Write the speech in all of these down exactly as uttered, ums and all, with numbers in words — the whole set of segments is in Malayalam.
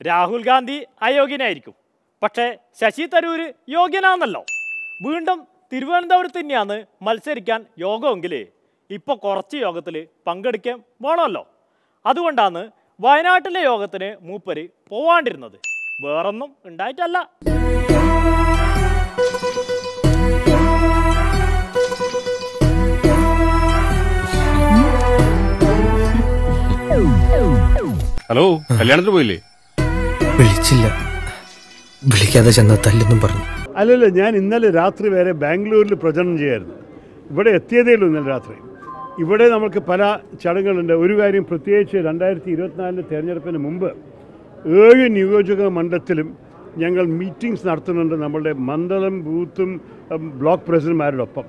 രാഹുൽ ഗാന്ധി അയോഗ്യനായിരിക്കും, പക്ഷേ ശശി തരൂർ യോഗ്യനാണെന്നല്ലോ. വീണ്ടും തിരുവനന്തപുരത്ത് തന്നെയാണ് മത്സരിക്കാൻ യോഗമെങ്കിൽ ഇപ്പോൾ കുറച്ച് യോഗത്തിൽ പങ്കെടുക്കാൻ വേണമല്ലോ. അതുകൊണ്ടാണ് വയനാട്ടിലെ യോഗത്തിന് മൂപ്പര് പോവാണ്ടിരുന്നത്. വേറൊന്നും ഉണ്ടായിട്ടല്ല. ഹലോ, കല്യാണത്തിന് പോയില്ലേ? വിളിച്ചില്ല, വിളിക്കാതെ ചെന്ന തല്ലെന്നും പറഞ്ഞു. അല്ലല്ല, ഞാൻ ഇന്നലെ രാത്രി വരെ ബാംഗ്ലൂരിൽ പ്രചരണം ചെയ്യായിരുന്നു. ഇവിടെ എത്തിയതേ ഉള്ളൂ ഇന്നലെ രാത്രി. ഇവിടെ നമുക്ക് പല ചടങ്ങുകളുണ്ട്. ഒരു കാര്യം പ്രത്യേകിച്ച് രണ്ടായിരത്തി ഇരുപത്തിനാലിന് തെരഞ്ഞെടുപ്പിന് മുമ്പ് ഏഴ് നിയോജക മണ്ഡലത്തിലും ഞങ്ങൾ മീറ്റിംഗ്സ് നടത്തുന്നുണ്ട് നമ്മളുടെ മണ്ഡലം ബൂത്തും ബ്ലോക്ക് പ്രസിഡന്റുമാരോടൊപ്പം.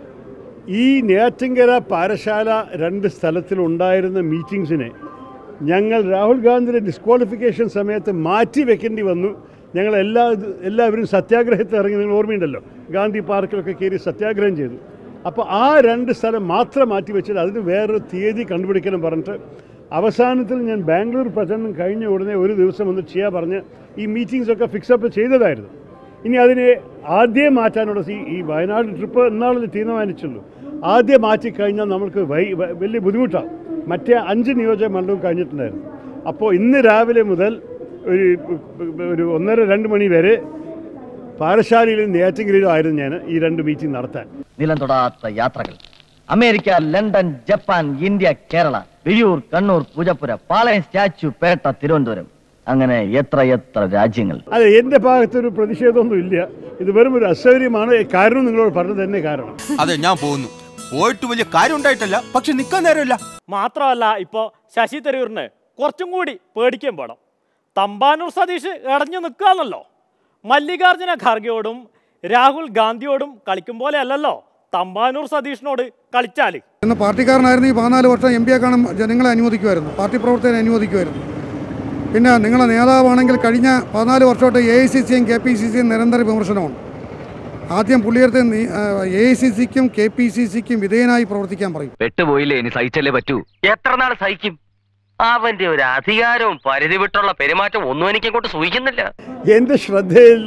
ഈ നെയ്യാറ്റിൻകര പാറശാല രണ്ട് സ്ഥലത്തിലുണ്ടായിരുന്ന മീറ്റിങ്സിനെ ഞങ്ങൾ രാഹുൽ ഗാന്ധിയുടെ ഡിസ്ക്വാളിഫിക്കേഷൻ സമയത്ത് മാറ്റി വെക്കേണ്ടി വന്നു. ഞങ്ങൾ എല്ലാ എല്ലാവരും സത്യാഗ്രഹത്തിൽ ഇറങ്ങി. നിങ്ങൾ ഓർമ്മയുണ്ടല്ലോ, ഗാന്ധി പാർക്കിലൊക്കെ കയറി സത്യാഗ്രഹം ചെയ്തു. അപ്പോൾ ആ രണ്ട് സ്ഥലം മാത്രം മാറ്റി വെച്ചിട്ട് അതിന് വേറൊരു തീയതി കണ്ടുപിടിക്കണം പറഞ്ഞിട്ട് അവസാനത്തിൽ ഞാൻ ബാംഗ്ലൂർ പ്രചരണം കഴിഞ്ഞ ഉടനെ ഒരു ദിവസം ഒന്ന് ചെയ്യാൻ പറഞ്ഞ് ഈ മീറ്റിങ്സൊക്കെ ഫിക്സപ്പ് ചെയ്തതായിരുന്നു. ഇനി അതിനെ ആദ്യം മാറ്റാനുള്ള ഈ ഈ വയനാട് ട്രിപ്പ് എന്നാളത് തീരുമാനിച്ചുള്ളൂ. ആദ്യം മാറ്റിക്കഴിഞ്ഞാൽ നമുക്ക് വൈ വലിയ ബുദ്ധിമുട്ടാണ്. മറ്റേ അഞ്ച് നിയോജക മണ്ഡലവും കഴിഞ്ഞിട്ടുണ്ടായിരുന്നു. അപ്പോൾ ഇന്ന് രാവിലെ മുതൽ ഒരു ഒരു ഒന്നര രണ്ട് മണി വരെ പാറശാലയിലും നെയ്യാറ്റിൻകരയിലും ആയിരുന്നു ഞാൻ ഈ രണ്ട് മീറ്റിംഗ് നടത്താൻ. നിലം തൊടാത്ത യാത്രകൾ, America, London, Japan, India, Kerala, Vizhiyoor, Kannur, Poojappura, Palayam, statue, Pettah, Thiruvananthapuram, അങ്ങനെ എത്ര എത്ര രാജ്യങ്ങൾ. അതെ, എൻ്റെ ഭാഗത്തൊരു പ്രതിഷേധമൊന്നും ഇല്ല. ഇത് വെറും ഒരു അസൗകര്യമാണ്. കാരണം നിങ്ങളോട് പറഞ്ഞത് തന്നെ കാരണം. അതെ, ഞാൻ പോകുന്നു. പോയിട്ട് വലിയ കാര്യം ഉണ്ടായിട്ടല്ല, പക്ഷെ നിൽക്കാൻ നേരമില്ല. മാത്രമല്ല, ഇപ്പോൾ ശശി തരൂരിന് കുറച്ചും കൂടി പേടിക്കാൻ പോണം. തമ്പാനൂർ സതീഷ് ഇടഞ്ഞു നിൽക്കുകയാണല്ലോ. മല്ലികാർജുന ഖാർഗെയോടും രാഹുൽ ഗാന്ധിയോടും കളിക്കും പോലെ അല്ലല്ലോ തമ്പാനൂർ സതീഷിനോട് കളിച്ചാൽ. എന്ന പാർട്ടിക്കാരനായിരുന്നു ഈ പതിനാല് വർഷം എം പി ആക്കാനും ജനങ്ങളെ അനുവദിക്കുമായിരുന്നു, പാർട്ടി പ്രവർത്തകരെ അനുവദിക്കുമായിരുന്നു. പിന്നെ നിങ്ങളെ നേതാവാണെങ്കിൽ കഴിഞ്ഞ പതിനാല് വർഷമായിട്ട് എ ഐ സി സിയും കെ പി സി സിയും നിരന്തര വിമർശനമാണ്. ആദ്യം പുള്ളിയെടുത്ത് എ ഐ സി സിക്കും കെ പി സി സിക്കും വിധേയനായി പ്രവർത്തിക്കാൻ പറയും. പെട്ടുപോയില്ലേ, ഇനി സഹിച്ചല്ലേ പറ്റൂ. എത്ര നാൾ സഹിക്കും? അവന്റെ ഒരു അധികാരവും പരിധി വിട്ടുള്ള പെരുമാറ്റം ഒന്നും എനിക്ക് അങ്ങോട്ട് സൂഹിക്കുന്നില്ല. എൻ്റെ ശ്രദ്ധയിൽ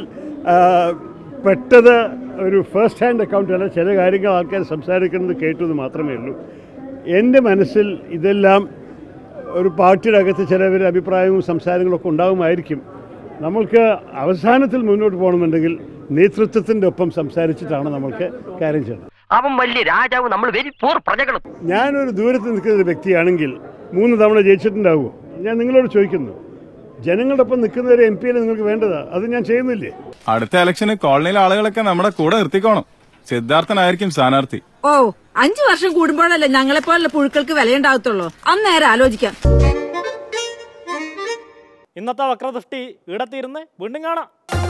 പെട്ടത് ഒരു ഫസ്റ്റ് ഹാൻഡ് അക്കൗണ്ട് അല്ല. ചില കാര്യങ്ങൾ ആൾക്കാർ സംസാരിക്കുന്നത് കേട്ടത് മാത്രമേ ഉള്ളൂ. എൻ്റെ മനസ്സിൽ ഇതെല്ലാം ഒരു പാർട്ടിയുടെ അകത്ത് ചിലവരുടെ അഭിപ്രായവും സംസാരങ്ങളൊക്കെ ഉണ്ടാകുമായിരിക്കും. നമ്മൾക്ക് അവസാനത്തിൽ മുന്നോട്ട് പോകണമെന്നുണ്ടെങ്കിൽ നേതൃത്വത്തിൻ്റെ ഒപ്പം സംസാരിച്ചിട്ടാണ് നമ്മൾക്ക് കാര്യം ചെയ്യുന്നത്. അവൻ വലിയ രാജാവ്, നമ്മൾ വെരി പൂർ പ്രജകളും. ഞാനൊരു ദൂരത്ത് നിൽക്കുന്ന ഒരു വ്യക്തിയാണെങ്കിൽ മൂന്ന് തവണ ജയിച്ചിട്ടുണ്ടാവുമോ? ഞാൻ നിങ്ങളോട് ചോദിക്കുന്നു. ജനങ്ങളുടെ ഒപ്പം നിൽക്കുന്ന ഒരു എം പി അല്ലേ നിങ്ങൾക്ക് വേണ്ടതാ? അത് ഞാൻ ചെയ്യുന്നില്ലേ? അടുത്ത ഇലക്ഷന് കോളനിയിലെ ആളുകളൊക്കെ നമ്മുടെ കൂടെ നിർത്തിക്കോണം. സിദ്ധാർത്ഥനായിരിക്കും സ്ഥാനാർത്ഥി. ഓ, അഞ്ചു വർഷം കൂടുമ്പോഴല്ലേ ഞങ്ങളെപ്പോലുള്ള പുഴുക്കൾക്ക് വിലയുണ്ടാകത്തുള്ളൂ. അന്നേരം ആലോചിക്കാം. ഇന്നത്തെ വക്രദൃഷ്ടി ഈടത്തിരുന്ന് വീണ്ടും കാണാം.